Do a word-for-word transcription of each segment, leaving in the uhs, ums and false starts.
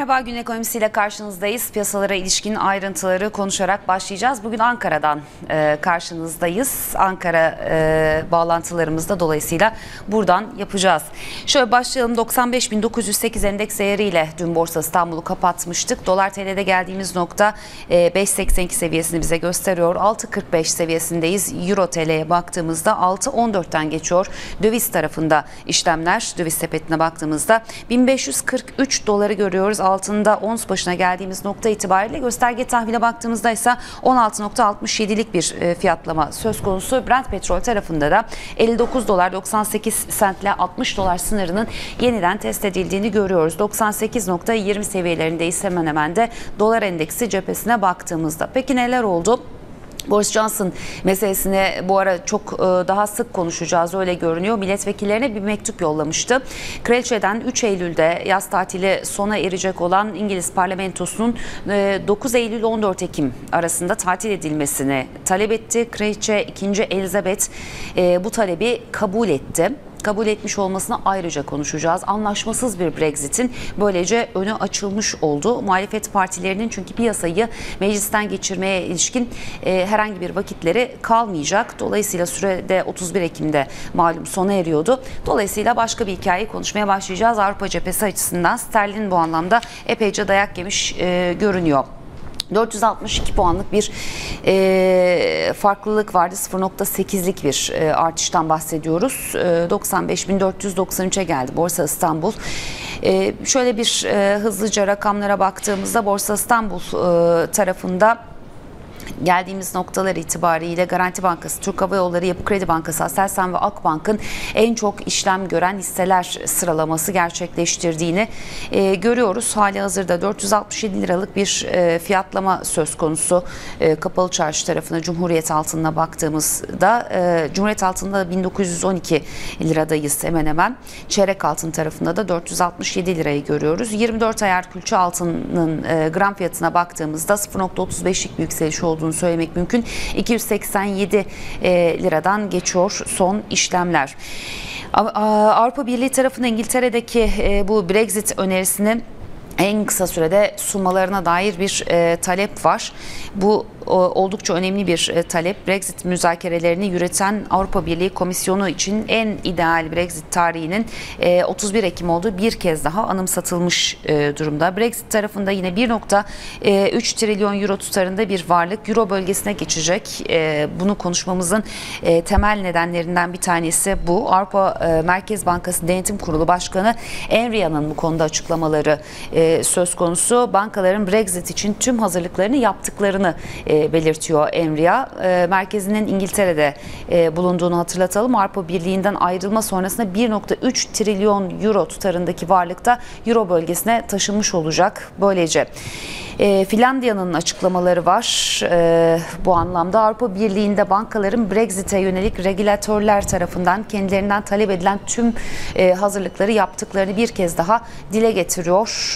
Merhaba, gün ekonomisiyle karşınızdayız. Piyasalara ilişkin ayrıntıları konuşarak başlayacağız. Bugün Ankara'dan e, karşınızdayız. Ankara e, bağlantılarımızda dolayısıyla buradan yapacağız. Şöyle başlayalım. doksan beş bin dokuz yüz sekiz endeks değeriyle dün Borsa İstanbul'u kapatmıştık. Dolar T L'de geldiğimiz nokta e, beş seksen iki seviyesini bize gösteriyor. altı kırk beş seviyesindeyiz. Euro T L'ye baktığımızda altı on dörtten geçiyor. Döviz tarafında işlemler, döviz sepetine baktığımızda bin beş yüz kırk üç doları görüyoruz. Altında ons başına geldiğimiz nokta itibariyle gösterge tahvile baktığımızda ise on altı nokta altmış yedilik bir fiyatlama söz konusu. Brent petrol tarafında da elli dokuz dolar doksan sekiz sentle altmış dolar sınırının yeniden test edildiğini görüyoruz. doksan sekiz nokta yirmi seviyelerindeyiz hemen hemen de dolar endeksi cephesine baktığımızda. Peki neler oldu? Boris Johnson meselesini bu ara çok daha sık konuşacağız, öyle görünüyor. Milletvekillerine bir mektup yollamıştı. Kraliçeden üç Eylül'de yaz tatili sona erecek olan İngiliz parlamentosunun dokuz Eylül on dört Ekim arasında tatil edilmesini talep etti. Kraliçe ikinci. Elizabeth bu talebi kabul etti. Kabul etmiş olmasına ayrıca konuşacağız. Anlaşmasız bir Brexit'in böylece önü açılmış oldu. Muhalefet partilerinin çünkü piyasayı meclisten geçirmeye ilişkin e, herhangi bir vakitleri kalmayacak. Dolayısıyla sürede otuz bir Ekim'de malum sona eriyordu. Dolayısıyla başka bir hikayeyi konuşmaya başlayacağız. Avrupa cephesi açısından sterlin bu anlamda epeyce dayak yemiş e, görünüyor. dört yüz altmış iki puanlık bir e, farklılık vardı. sıfır nokta sekizlik bir e, artıştan bahsediyoruz. E, doksan beş bin dört yüz doksan üçe geldi Borsa İstanbul. E, şöyle bir e, hızlıca rakamlara baktığımızda Borsa İstanbul e, tarafında geldiğimiz noktalar itibariyle Garanti Bankası, Türk Hava Yolları, Yapı Kredi Bankası, Aselsan ve Akbank'ın en çok işlem gören hisseler sıralaması gerçekleştirdiğini e, görüyoruz. Hali hazırda dört yüz altmış yedi liralık bir e, fiyatlama söz konusu. E, Kapalı Çarşı tarafına Cumhuriyet altınına baktığımızda e, Cumhuriyet altında bin dokuz yüz on iki liradayız hemen hemen. Çeyrek altın tarafında da dört yüz altmış yedi lirayı görüyoruz. yirmi dört ayar külçe altının e, gram fiyatına baktığımızda sıfır nokta otuz beşlik bir yükseliş olduğunu söylemek mümkün. iki yüz seksen yedi liradan geçiyor son işlemler. Avrupa Birliği tarafında İngiltere'deki bu Brexit önerisinin en kısa sürede sunmalarına dair bir e, talep var. Bu o, oldukça önemli bir e, talep. Brexit müzakerelerini yürüten Avrupa Birliği Komisyonu için en ideal Brexit tarihinin e, otuz bir Ekim olduğu bir kez daha anımsatılmış e, durumda. Brexit tarafında yine bir nokta üç trilyon euro tutarında bir varlık Euro bölgesine geçecek. E, bunu konuşmamızın e, temel nedenlerinden bir tanesi bu. Avrupa e, Merkez Bankası Denetim Kurulu Başkanı Enria'nın bu konuda açıklamaları e, söz konusu. Bankaların Brexit için tüm hazırlıklarını yaptıklarını e, belirtiyor Enria. E, merkezinin İngiltere'de e, bulunduğunu hatırlatalım. Avrupa Birliği'nden ayrılma sonrasında bir nokta üç trilyon euro tutarındaki varlıkta Euro bölgesine taşınmış olacak. Böylece e, Finlandiya'nın açıklamaları var. E, bu anlamda Avrupa Birliği'nde bankaların Brexit'e yönelik regülatörler tarafından kendilerinden talep edilen tüm e, hazırlıkları yaptıklarını bir kez daha dile getiriyor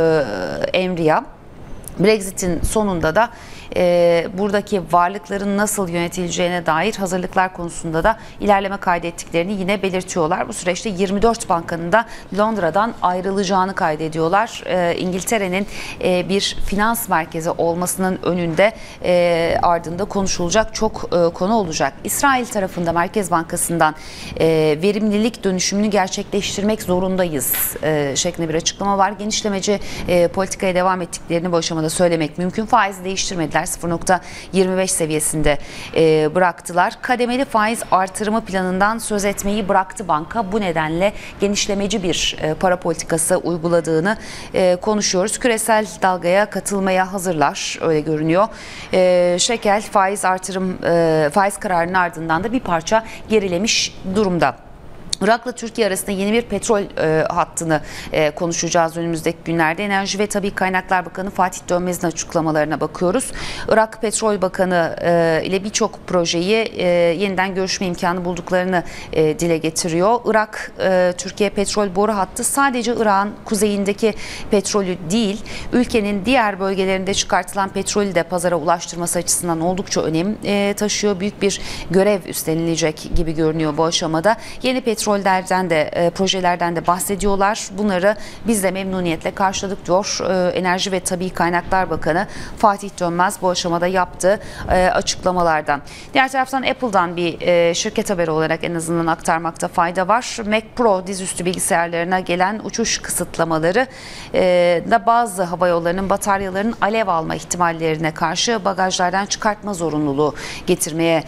e, Enria. Brexit'in sonunda da e, buradaki varlıkların nasıl yönetileceğine dair hazırlıklar konusunda da ilerleme kaydettiklerini yine belirtiyorlar. Bu süreçte yirmi dört bankanın da Londra'dan ayrılacağını kaydediyorlar. E, İngiltere'nin e, bir finans merkezi olmasının önünde e, ardında konuşulacak çok e, konu olacak. İsrail tarafında Merkez Bankası'ndan e, verimlilik dönüşümünü gerçekleştirmek zorundayız e, şeklinde bir açıklama var. Genişlemeci e, politikaya devam ettiklerini bu aşamada söylemek mümkün. Faizi değiştirmediler. sıfır nokta yirmi beş seviyesinde e, bıraktılar. Kademeli faiz artırımı planından söz etmeyi bıraktı banka. Bu nedenle genişlemeci bir e, para politikası uyguladığını e, konuşuyoruz. Küresel dalgaya katılmaya hazırlar. Öyle görünüyor. E, şekel faiz artırım e, faiz kararının ardından da bir parça gerilemiş durumda. Irak'la Türkiye arasında yeni bir petrol e, hattını e, konuşacağız önümüzdeki günlerde. Enerji ve Tabii Kaynaklar Bakanı Fatih Dönmez'in açıklamalarına bakıyoruz. Irak Petrol Bakanı e, ile birçok projeyi e, yeniden görüşme imkanı bulduklarını e, dile getiriyor. Irak e, Türkiye petrol boru hattı sadece Irak'ın kuzeyindeki petrolü değil, ülkenin diğer bölgelerinde çıkartılan petrolü de pazara ulaştırması açısından oldukça önem e, taşıyor. Büyük bir görev üstlenilecek gibi görünüyor bu aşamada. Yeni petrol petrollerden de e, projelerden de bahsediyorlar. Bunları biz de memnuniyetle karşıladık diyor e, Enerji ve Tabii Kaynaklar Bakanı Fatih Dönmez bu aşamada yaptığı e, açıklamalardan. Diğer taraftan Apple'dan bir e, şirket haberi olarak en azından aktarmakta fayda var. Mac Pro dizüstü bilgisayarlarına gelen uçuş kısıtlamaları e, da bazı havayollarının bataryalarının alev alma ihtimallerine karşı bagajlardan çıkartma zorunluluğu getirmeye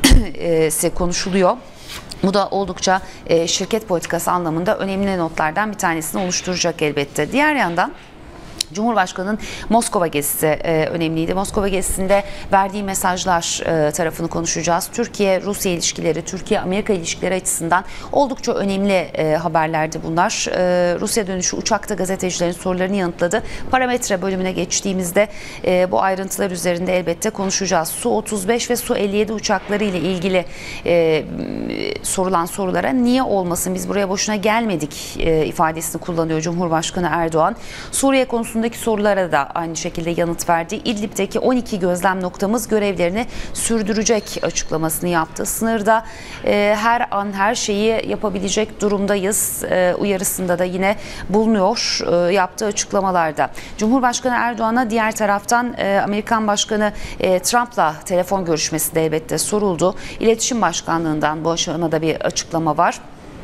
e, konuşuluyor. Bu da oldukça e, şirket politikası anlamında önemli notlardan bir tanesini oluşturacak elbette. Diğer yandan Cumhurbaşkanı'nın Moskova gezisi e, önemliydi. Moskova gezisinde verdiği mesajlar e, tarafını konuşacağız. Türkiye-Rusya ilişkileri, Türkiye-Amerika ilişkileri açısından oldukça önemli e, haberlerdi bunlar. E, Rusya dönüşü uçakta gazetecilerin sorularını yanıtladı. Parametre bölümüne geçtiğimizde e, bu ayrıntılar üzerinde elbette konuşacağız. Su otuz beş ve Su elli yedi uçakları ile ilgili e, sorulan sorulara niye olmasın, biz buraya boşuna gelmedik e, ifadesini kullanıyor Cumhurbaşkanı Erdoğan. Suriye konusundaki sorulara da aynı şekilde yanıt verdi. İdlib'deki on iki gözlem noktamız görevlerini sürdürecek açıklamasını yaptı. Sınırda e, her an her şeyi yapabilecek durumdayız e, uyarısında da yine bulunuyor e, yaptığı açıklamalarda. Cumhurbaşkanı Erdoğan'a diğer taraftan e, Amerikan Başkanı e, Trump'la telefon görüşmesi de elbette soruldu. İletişim Başkanlığı'ndan bu aşamada bir açıklama var.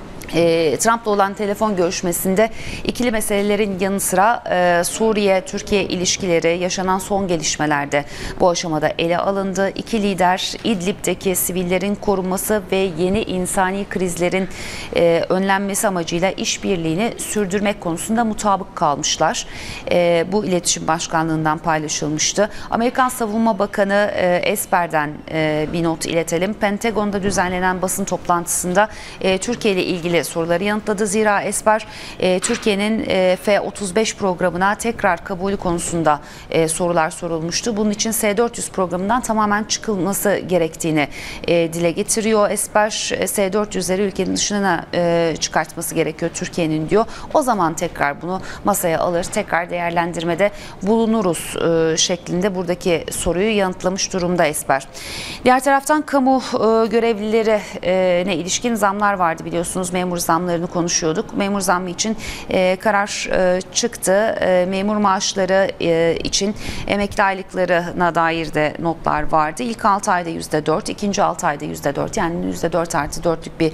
E, Trump'la olan telefon görüşmesinde ikili meselelerin yanı sıra e, Suriye-Türkiye ilişkileri, yaşanan son gelişmelerde bu aşamada ele alındı. İki lider İdlib'deki sivillerin korunması ve yeni insani krizlerin e, önlenmesi amacıyla işbirliğini sürdürmek konusunda mutabık kalmışlar. E, bu iletişim başkanlığından paylaşılmıştı. Amerikan Savunma Bakanı e, Esper'den e, bir not iletelim. Pentagon'da düzenlenen basın toplantısında e, Türkiye ile ilgili soruları yanıtladı. Zira Esper e, Türkiye'nin e, F otuz beş programına tekrar kabulü konusunda e, sorular sorulmuştu. Bunun için S dört yüz programından tamamen çıkılması gerektiğini e, dile getiriyor. Esper S dört yüzleri ülkenin dışına e, çıkartması gerekiyor Türkiye'nin diyor. O zaman tekrar bunu masaya alır, tekrar değerlendirmede bulunuruz e, şeklinde buradaki soruyu yanıtlamış durumda Esper. Diğer taraftan kamu e, görevlilerine ilişkin zamlar vardı biliyorsunuz. Memur zamlarını konuşuyorduk. Memur zammı için e, karar e, çıktı. E, memur maaşları e, için emekli aylıklarına dair de notlar vardı. İlk altı ayda yüzde dört, ikinci altı ayda yüzde dört, yani yüzde dört artı dörtlük bir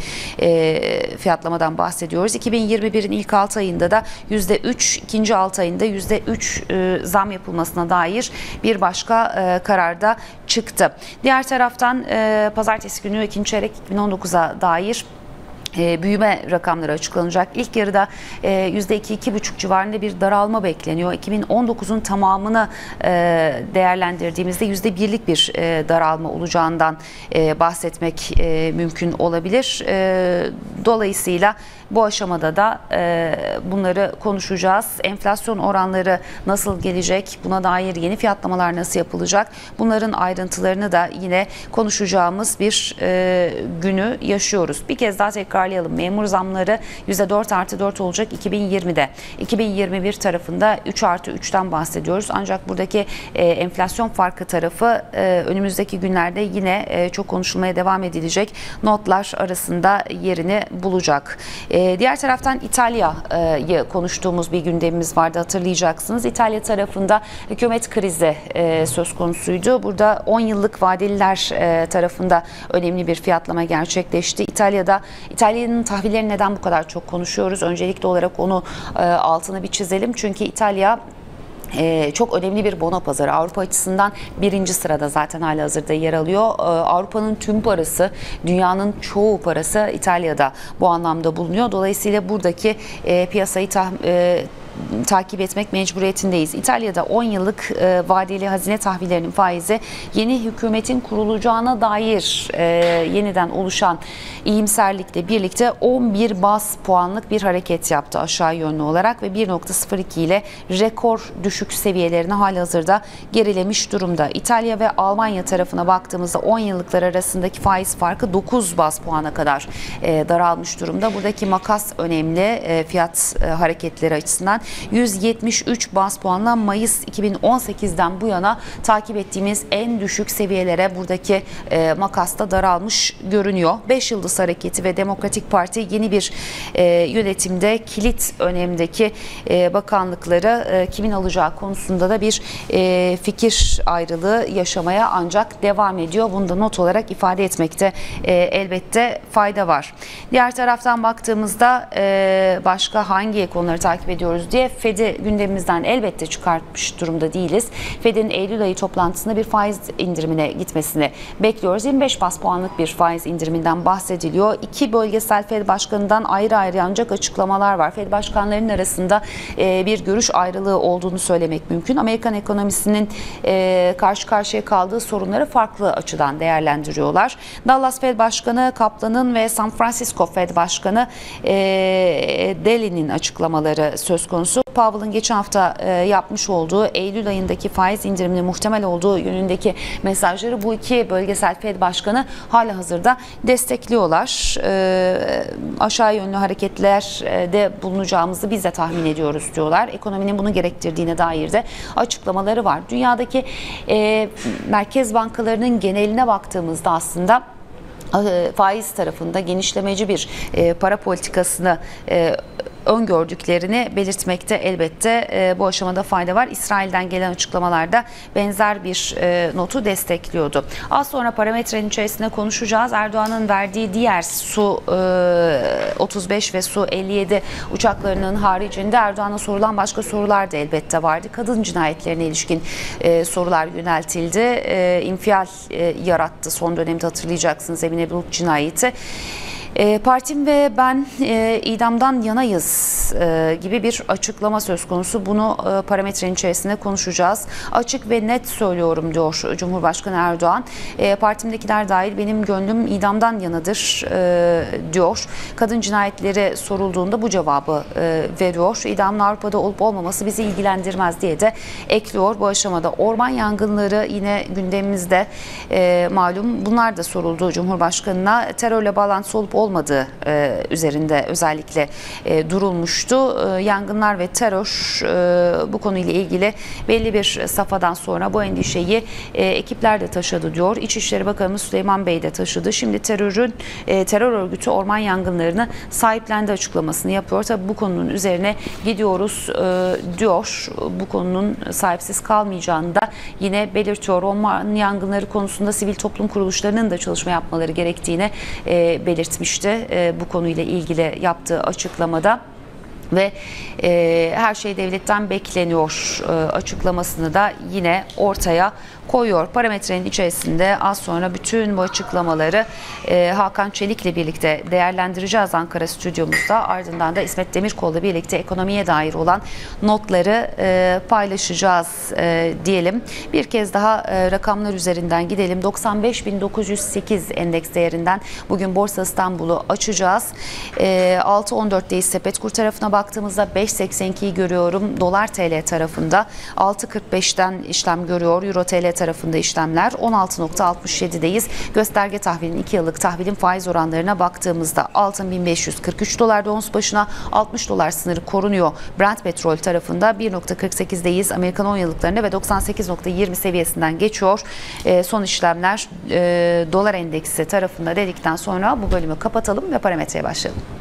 e, fiyatlamadan bahsediyoruz. iki bin yirmi birin ilk altı ayında da yüzde üç, ikinci altı ayında yüzde üç e, zam yapılmasına dair bir başka e, kararda çıktı. Diğer taraftan e, pazartesi günü ikinci çeyrek iki bin on dokuza dair E, büyüme rakamları açıklanacak. İlk yarıda e, yüzde iki iki buçuk civarında bir daralma bekleniyor. iki bin on dokuzun tamamını e, değerlendirdiğimizde yüzde birlik bir e, daralma olacağından e, bahsetmek e, mümkün olabilir. E, dolayısıyla bu aşamada da e, bunları konuşacağız. Enflasyon oranları nasıl gelecek? Buna dair yeni fiyatlamalar nasıl yapılacak? Bunların ayrıntılarını da yine konuşacağımız bir e, günü yaşıyoruz. Bir kez daha tekrarlayalım. Memur zamları yüzde dört artı dört olacak iki bin yirmide. iki bin yirmi bir tarafında üç artı üçten bahsediyoruz. Ancak buradaki e, enflasyon farkı tarafı e, önümüzdeki günlerde yine e, çok konuşulmaya devam edilecek notlar arasında yerini bulacak. E, diğer taraftan İtalya'yı konuştuğumuz bir gündemimiz vardı, hatırlayacaksınız. İtalya tarafında hükümet krizi e, söz konusuydu. Burada on yıllık vadeliler e, tarafında önemli bir fiyatlama gerçekleşti. İtalya'da İtalya'nın tahvillerini neden bu kadar çok konuşuyoruz? Öncelikli olarak onu e, altını bir çizelim. Çünkü İtalya Ee, çok önemli bir bono pazarı. Avrupa açısından birinci sırada zaten halihazırda yer alıyor. Ee, Avrupa'nın tüm parası, dünyanın çoğu parası İtalya'da bu anlamda bulunuyor. Dolayısıyla buradaki e, piyasayı ta, e, takip etmek mecburiyetindeyiz. İtalya'da on yıllık e, vadeli hazine tahvillerinin faizi yeni hükümetin kurulacağına dair e, yeniden oluşan iyimserlikle birlikte on bir baz puanlık bir hareket yaptı aşağı yönlü olarak ve bir nokta sıfır iki ile rekor düşük seviyelerine halihazırda gerilemiş durumda. İtalya ve Almanya tarafına baktığımızda on yıllıklar arasındaki faiz farkı dokuz baz puana kadar e, daralmış durumda. Buradaki makas önemli e, fiyat e, hareketleri açısından. yüz yetmiş üç baz puanla Mayıs iki bin on sekizden bu yana takip ettiğimiz en düşük seviyelere buradaki e, makasta daralmış görünüyor. Beş Yıldız Hareketi ve Demokratik Parti yeni bir e, yönetimde kilit önemdeki e, bakanlıkları e, kimin alacağı konusunda da bir e, fikir ayrılığı yaşamaya ancak devam ediyor. Bunu da not olarak ifade etmekte e, elbette fayda var. Diğer taraftan baktığımızda e, başka hangi konuları takip ediyoruz diye Fed'i gündemimizden elbette çıkartmış durumda değiliz. Fed'in Eylül ayı toplantısında bir faiz indirimine gitmesini bekliyoruz. yirmi beş baz puanlık bir faiz indiriminden bahsediliyor. İki bölgesel Fed başkanından ayrı ayrı ancak açıklamalar var. Fed başkanlarının arasında e, bir görüş ayrılığı olduğunu söylemek mümkün. Amerikan ekonomisinin e, karşı karşıya kaldığı sorunları farklı açıdan değerlendiriyorlar. Dallas Fed Başkanı Kaplan'ın ve San Francisco Fed Başkanı e, Daly'nin açıklamaları söz konusu. Powell'ın geçen hafta e, yapmış olduğu Eylül ayındaki faiz indiriminin muhtemel olduğu yönündeki mesajları bu iki bölgesel Fed Başkanı halihazırda destekliyorlar. E, aşağı yönlü hareketlerde bulunacağımızı biz de tahmin ediyoruz diyorlar. Ekonominin bunu gerektirdiğine dair de açıklamaları var. Dünyadaki e, merkez bankalarının geneline baktığımızda aslında faiz tarafında genişlemeci bir e, para politikasını e, öngördüklerini belirtmekte elbette e, bu aşamada fayda var. İsrail'den gelen açıklamalarda benzer bir e, notu destekliyordu. Az sonra parametrenin içerisinde konuşacağız. Erdoğan'ın verdiği diğer Su e, otuz beş ve Su elli yedi uçaklarının haricinde Erdoğan'a sorulan başka sorular da elbette vardı. Kadın cinayetlerine ilişkin e, sorular yöneltildi. E, infial e, yarattı son dönemde, hatırlayacaksınız, Emine Bulut cinayeti. E, partim ve ben e, idamdan yanayız e, gibi bir açıklama söz konusu. Bunu e, parametrenin içerisinde konuşacağız. Açık ve net söylüyorum diyor Cumhurbaşkanı Erdoğan. E, partimdekiler dahil benim gönlüm idamdan yanadır e, diyor. Kadın cinayetleri sorulduğunda bu cevabı e, veriyor. İdamın Avrupa'da olup olmaması bizi ilgilendirmez diye de ekliyor bu aşamada. Orman yangınları yine gündemimizde e, malum. Bunlar da soruldu Cumhurbaşkanı'na. Terörle bağlantısı olup olmadığı e, üzerinde özellikle e, durulmuştu. E, yangınlar ve terör e, bu konuyla ilgili belli bir safhadan sonra bu endişeyi e, ekipler de taşıdı diyor. İçişleri Bakanımız Süleyman Bey de taşıdı. Şimdi terörün e, terör örgütü orman yangınlarını sahiplendi açıklamasını yapıyor. Tabii bu konunun üzerine gidiyoruz e, diyor. Bu konunun sahipsiz kalmayacağını da yine belirtiyor. Orman yangınları konusunda sivil toplum kuruluşlarının da çalışma yapmaları gerektiğini e, belirtmiş. E, bu konuyla ilgili yaptığı açıklamada ve e, her şey devletten bekleniyor e, açıklamasını da yine ortaya koyuyor. Parametrenin içerisinde az sonra bütün bu açıklamaları e, Hakan Çelik'le birlikte değerlendireceğiz Ankara stüdyomuzda. Ardından da İsmet Demirkol'la birlikte ekonomiye dair olan notları e, paylaşacağız e, diyelim. Bir kez daha e, rakamlar üzerinden gidelim. doksan beş bin dokuz yüz sekiz endeks değerinden bugün Borsa İstanbul'u açacağız. E, altı on dörtteyiz Sepetkur tarafına baktığımızda beş seksen ikiyi görüyorum. Dolar T L tarafında altı kırk beşten işlem görüyor. Euro T L tarafında işlemler on altı nokta altmış yedideyiz. Gösterge tahvilin iki yıllık tahvilin faiz oranlarına baktığımızda altın bin beş yüz kırk üç dolarda ons başına, altmış dolar sınırı korunuyor. Brent petrol tarafında bir nokta kırk sekizdeyiz. Amerikan on yıllıklarında ve doksan sekiz nokta yirmi seviyesinden geçiyor. E, son işlemler e, dolar endeksi tarafında dedikten sonra bu bölümü kapatalım ve parametreye başlayalım.